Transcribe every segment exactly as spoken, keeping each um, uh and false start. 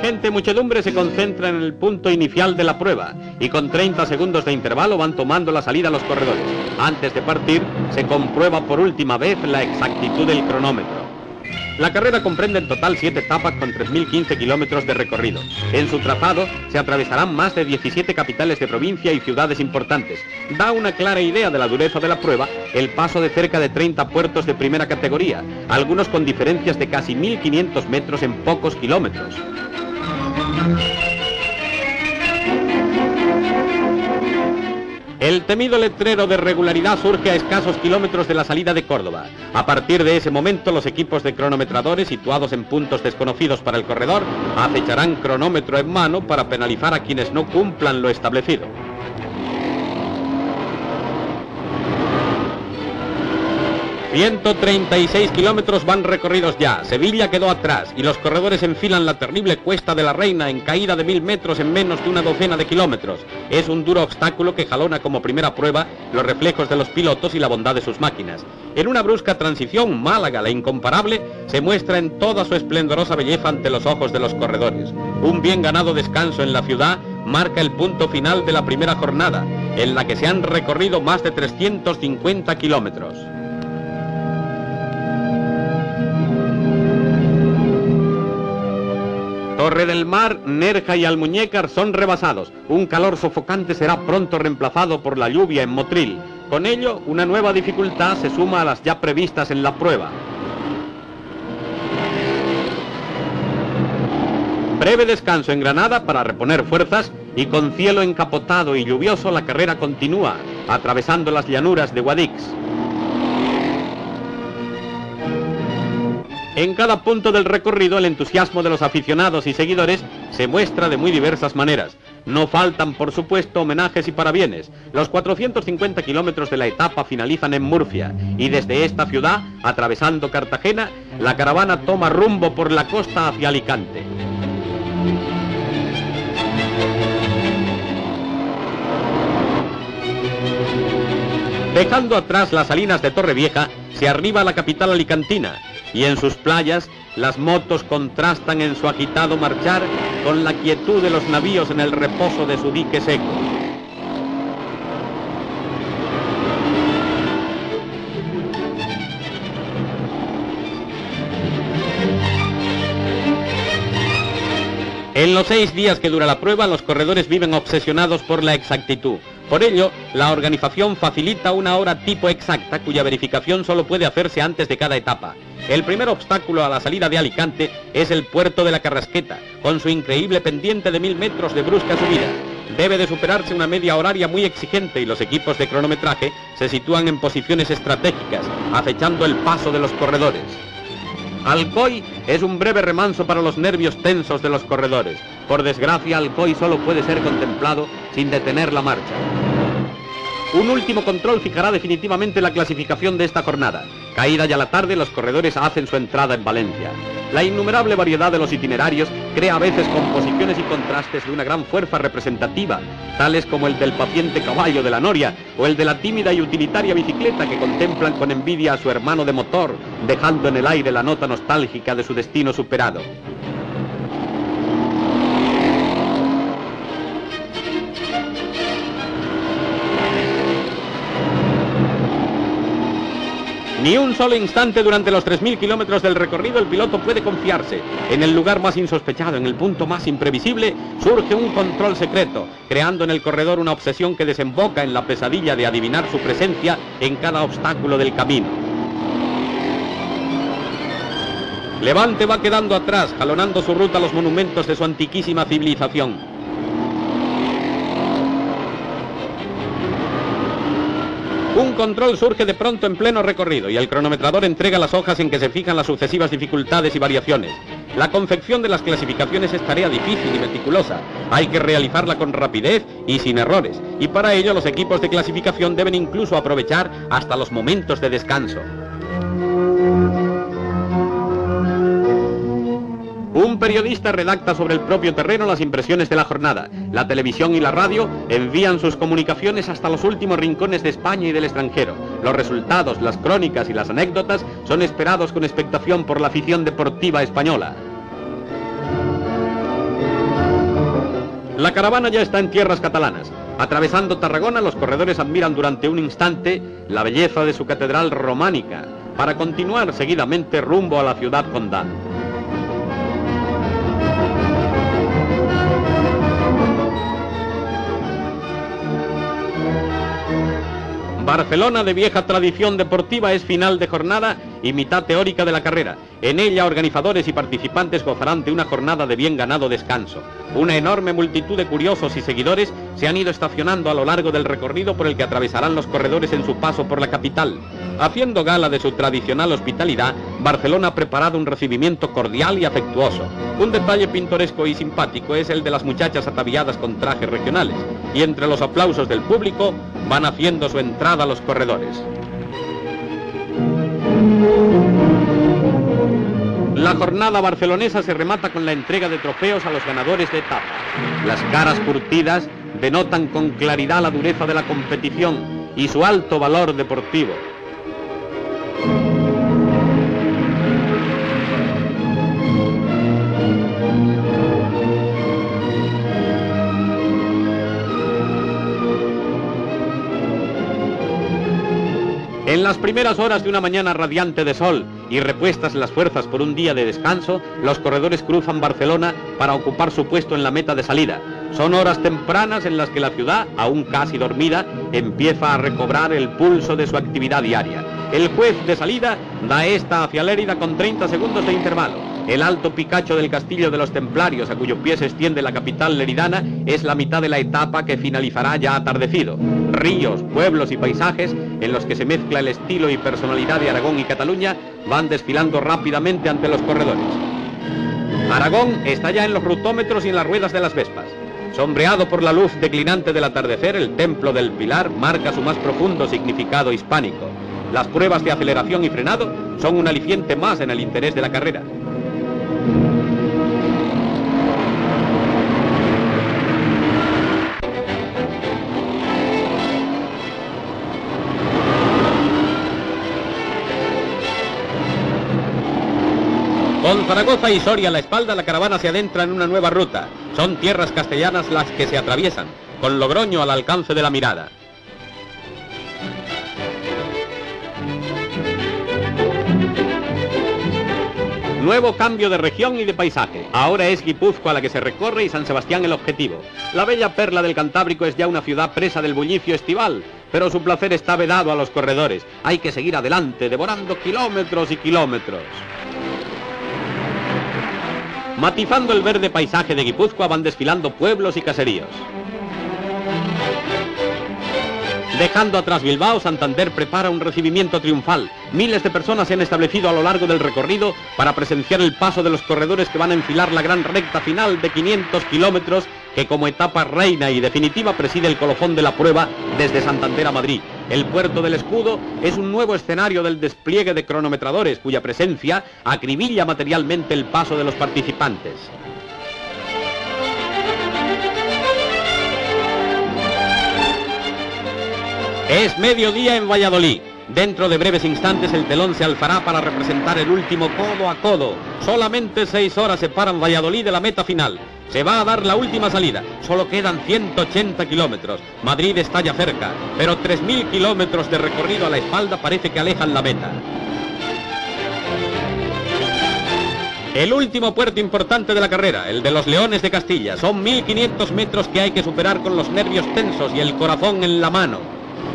impaciente muchedumbre se concentra en el punto inicial de la prueba y con treinta segundos de intervalo van tomando la salida los corredores. Antes de partir, se comprueba por última vez la exactitud del cronómetro. La carrera comprende en total siete etapas con tres mil quince kilómetros de recorrido. En su trazado se atravesarán más de diecisiete capitales de provincia y ciudades importantes. Da una clara idea de la dureza de la prueba el paso de cerca de treinta puertos de primera categoría, algunos con diferencias de casi mil quinientos metros en pocos kilómetros. El temido letrero de regularidad surge a escasos kilómetros de la salida de Córdoba. A partir de ese momento, los equipos de cronometradores situados en puntos desconocidos para el corredor acecharán cronómetro en mano para penalizar a quienes no cumplan lo establecido. ciento treinta y seis kilómetros van recorridos ya. Sevilla quedó atrás y los corredores enfilan la terrible Cuesta de la Reina en caída de mil metros en menos de una docena de kilómetros. Es un duro obstáculo que jalona como primera prueba los reflejos de los pilotos y la bondad de sus máquinas. En una brusca transición, Málaga, la incomparable, se muestra en toda su esplendorosa belleza ante los ojos de los corredores. Un bien ganado descanso en la ciudad marca el punto final de la primera jornada, en la que se han recorrido más de trescientos cincuenta kilómetros. Torre del Mar, Nerja y Almuñécar son rebasados. Un calor sofocante será pronto reemplazado por la lluvia en Motril. Con ello, una nueva dificultad se suma a las ya previstas en la prueba. Breve descanso en Granada para reponer fuerzas y con cielo encapotado y lluvioso la carrera continúa, atravesando las llanuras de Guadix. En cada punto del recorrido el entusiasmo de los aficionados y seguidores se muestra de muy diversas maneras. No faltan, por supuesto, homenajes y parabienes. Los cuatrocientos cincuenta kilómetros de la etapa finalizan en Murcia y desde esta ciudad, atravesando Cartagena, la caravana toma rumbo por la costa hacia Alicante. Dejando atrás las salinas de Torrevieja, se arriba a la capital alicantina y en sus playas las motos contrastan en su agitado marchar con la quietud de los navíos en el reposo de su dique seco. En los seis días que dura la prueba, los corredores viven obsesionados por la exactitud. Por ello, la organización facilita una hora tipo exacta cuya verificación solo puede hacerse antes de cada etapa. El primer obstáculo a la salida de Alicante es el puerto de la Carrasqueta, con su increíble pendiente de mil metros de brusca subida. Debe de superarse una media horaria muy exigente y los equipos de cronometraje se sitúan en posiciones estratégicas, acechando el paso de los corredores. Alcoy es un breve remanso para los nervios tensos de los corredores. Por desgracia, Alcoy solo puede ser contemplado sin detener la marcha. Un último control fijará definitivamente la clasificación de esta jornada. Caída ya la tarde, los corredores hacen su entrada en Valencia. La innumerable variedad de los itinerarios crea a veces composiciones y contrastes de una gran fuerza representativa, tales como el del paciente caballo de la Noria o el de la tímida y utilitaria bicicleta que contemplan con envidia a su hermano de motor, dejando en el aire la nota nostálgica de su destino superado. Ni un solo instante durante los tres mil kilómetros del recorrido el piloto puede confiarse. En el lugar más insospechado, en el punto más imprevisible, surge un control secreto, creando en el corredor una obsesión que desemboca en la pesadilla de adivinar su presencia en cada obstáculo del camino. Levante va quedando atrás, jalonando su ruta a los monumentos de su antiquísima civilización. Un control surge de pronto en pleno recorrido y el cronometrador entrega las hojas en que se fijan las sucesivas dificultades y variaciones. La confección de las clasificaciones es tarea difícil y meticulosa. Hay que realizarla con rapidez y sin errores, y para ello los equipos de clasificación deben incluso aprovechar hasta los momentos de descanso. Un periodista redacta sobre el propio terreno las impresiones de la jornada. La televisión y la radio envían sus comunicaciones hasta los últimos rincones de España y del extranjero. Los resultados, las crónicas y las anécdotas son esperados con expectación por la afición deportiva española. La caravana ya está en tierras catalanas. Atravesando Tarragona, los corredores admiran durante un instante la belleza de su catedral románica, para continuar seguidamente rumbo a la ciudad condal. Barcelona, de vieja tradición deportiva, es final de jornada y mitad teórica de la carrera. En ella, organizadores y participantes gozarán de una jornada de bien ganado descanso. Una enorme multitud de curiosos y seguidores se han ido estacionando a lo largo del recorrido por el que atravesarán los corredores en su paso por la capital. Haciendo gala de su tradicional hospitalidad, Barcelona ha preparado un recibimiento cordial y afectuoso. Un detalle pintoresco y simpático es el de las muchachas ataviadas con trajes regionales, y entre los aplausos del público van haciendo su entrada a los corredores. La jornada barcelonesa se remata con la entrega de trofeos a los ganadores de etapa. Las caras curtidas denotan con claridad la dureza de la competición y su alto valor deportivo. En las primeras horas de una mañana radiante de sol y repuestas las fuerzas por un día de descanso, los corredores cruzan Barcelona para ocupar su puesto en la meta de salida. Son horas tempranas en las que la ciudad, aún casi dormida, empieza a recobrar el pulso de su actividad diaria. El juez de salida da esta hacia Lérida con treinta segundos de intervalo. El alto picacho del Castillo de los Templarios, a cuyo pie se extiende la capital leridana, es la mitad de la etapa que finalizará ya atardecido. Ríos, pueblos y paisajes, en los que se mezcla el estilo y personalidad de Aragón y Cataluña, van desfilando rápidamente ante los corredores. Aragón está ya en los rutómetros y en las ruedas de las Vespas. Sombreado por la luz declinante del atardecer, el Templo del Pilar marca su más profundo significado hispánico. Las pruebas de aceleración y frenado son un aliciente más en el interés de la carrera. Con Zaragoza y Soria a la espalda, la caravana se adentra en una nueva ruta. Son tierras castellanas las que se atraviesan, con Logroño al alcance de la mirada. Nuevo cambio de región y de paisaje. Ahora es Guipúzcoa la que se recorre y San Sebastián el objetivo. La bella perla del Cantábrico es ya una ciudad presa del bullicio estival, pero su placer está vedado a los corredores. Hay que seguir adelante, devorando kilómetros y kilómetros. Matizando el verde paisaje de Guipúzcoa van desfilando pueblos y caseríos. Dejando atrás Bilbao, Santander prepara un recibimiento triunfal. Miles de personas se han establecido a lo largo del recorrido para presenciar el paso de los corredores que van a enfilar la gran recta final de quinientos kilómetros que como etapa reina y definitiva preside el colofón de la prueba desde Santander a Madrid. El Puerto del Escudo es un nuevo escenario del despliegue de cronometradores cuya presencia acribilla materialmente el paso de los participantes. Es mediodía en Valladolid. Dentro de breves instantes el telón se alzará para representar el último codo a codo. Solamente seis horas separan Valladolid de la meta final. Se va a dar la última salida. Solo quedan ciento ochenta kilómetros. Madrid está ya cerca, pero tres mil kilómetros de recorrido a la espalda parece que alejan la meta. El último puerto importante de la carrera, el de los Leones de Castilla. Son mil quinientos metros que hay que superar con los nervios tensos y el corazón en la mano.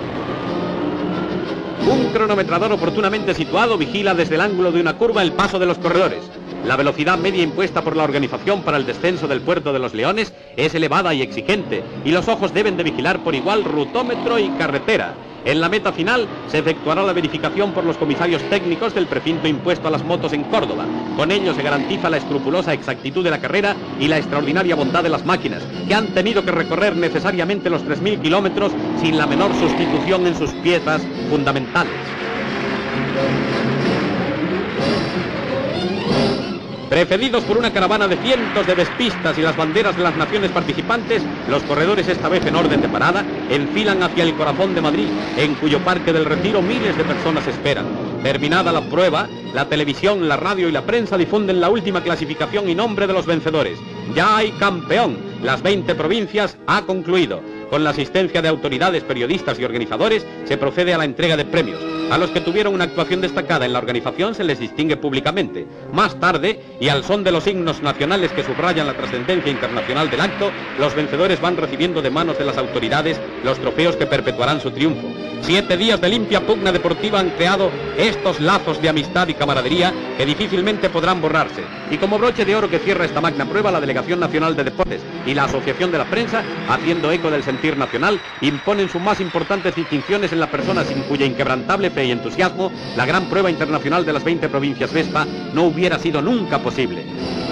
Un cronometrador oportunamente situado vigila desde el ángulo de una curva el paso de los corredores. La velocidad media impuesta por la organización para el descenso del Puerto de los Leones es elevada y exigente, y los ojos deben de vigilar por igual rutómetro y carretera. En la meta final se efectuará la verificación por los comisarios técnicos del precinto impuesto a las motos en Córdoba. Con ello se garantiza la escrupulosa exactitud de la carrera y la extraordinaria bondad de las máquinas, que han tenido que recorrer necesariamente los tres mil kilómetros sin la menor sustitución en sus piezas fundamentales. Precedidos por una caravana de cientos de vespistas y las banderas de las naciones participantes, los corredores, esta vez en orden de parada, enfilan hacia el corazón de Madrid, en cuyo Parque del Retiro miles de personas esperan. Terminada la prueba, la televisión, la radio y la prensa difunden la última clasificación y nombre de los vencedores. Ya hay campeón. las veinte provincias ha concluido. Con la asistencia de autoridades, periodistas y organizadores, se procede a la entrega de premios. A los que tuvieron una actuación destacada en la organización se les distingue públicamente. Más tarde, y al son de los himnos nacionales que subrayan la trascendencia internacional del acto, los vencedores van recibiendo de manos de las autoridades los trofeos que perpetuarán su triunfo. Siete días de limpia pugna deportiva han creado estos lazos de amistad y camaradería que difícilmente podrán borrarse. Y como broche de oro que cierra esta magna prueba, la Delegación Nacional de Deportes y la Asociación de la Prensa, haciendo eco del sentir nacional, imponen sus más importantes distinciones en la persona sin cuya inquebrantable fe y entusiasmo la gran prueba internacional de las veinte provincias Vespa no hubiera sido nunca posible.